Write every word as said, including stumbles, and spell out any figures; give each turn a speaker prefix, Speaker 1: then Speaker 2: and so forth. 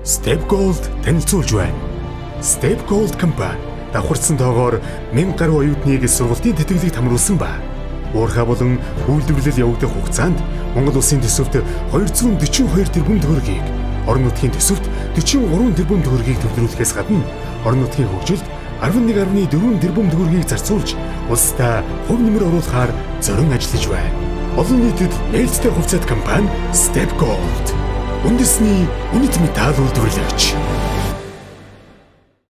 Speaker 1: Step Gold танилцуулж байна. Step Gold компани давхарсан тоогоор мянга гаруй оюутныг сургалтын тэтгэлэгт хамруулсан ба уурхай болон үйлдвэрлэл явагдах хугацаанд Монгол улсын төсөвт хоёр зуун дөчийн хоёр тэрбум төгрөгийг, орон нутгийн төсөвт дөчийн гурван тэрбум төгрөгийг төвлөрүүлэхээс гадна орон нутгийн хөгжилд арван нэг гаруй дөрвөн тэрбум төгрөгийг зарцуулж улстай хувь нэмэр оруулахаар зорин ажиллаж байна. Олон нийтэд нээлттэй хувьцаат компани Step Gold. Үндэсний үнэт металл үйлдвэрлэгч.